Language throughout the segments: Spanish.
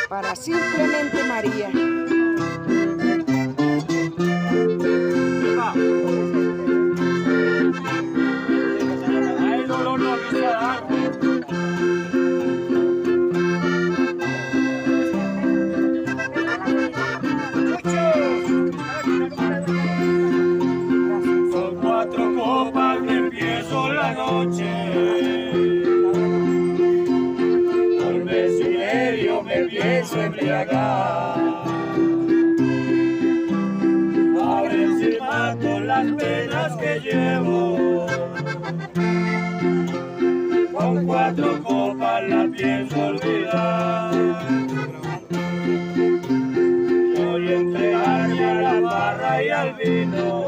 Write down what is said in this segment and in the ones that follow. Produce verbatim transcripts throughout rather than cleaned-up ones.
para Simplemente María. Ay, dolor no me dar. Con cuatro copas me empiezo la noche. Por mes y medio me pienso embriagar. A ver si mato las penas que llevo. Con cuatro copas la pienso olvidar. Voy a entregarme a la barra y al vino.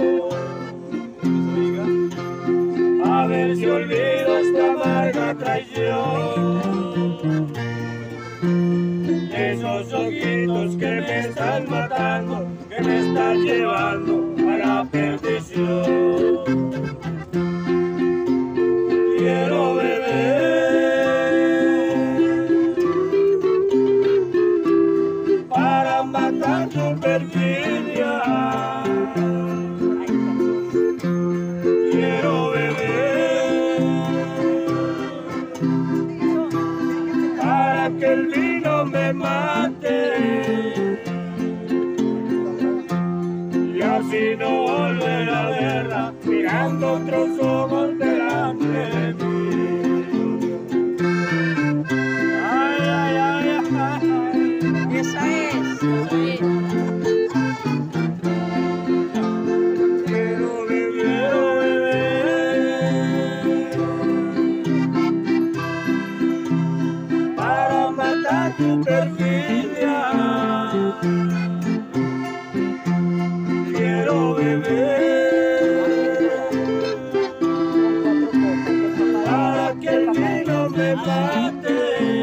A ver si olvido esta amarga traición. Esos ojitos que me están matando, que me están llevando a la perdición. Quiero beber para matar tu perfidia. Quiero beber para que el vino me mate y así no volver a verla mirando otros ojos delante de mí. Ay, ay, ay, ay. Esa es. Quiero beber, beber para matar tu perfidia. Quiero beber para que el vino me mate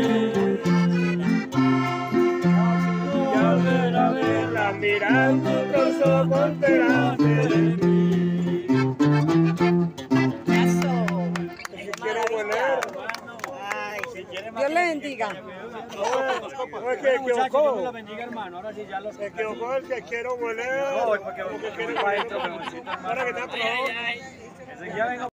y al ver a verla mirando otros ojos delante de mí. Eso. Maravilla. Ay, Dios le bendiga. No, es que equivocó. Dios lo bendiga, hermano. Ahora sí ya los Se equivocó el que quiero huele. No, porque, porque quiere para adentro, pero necesito, hermano. Ahora que está probado. Ya vengo.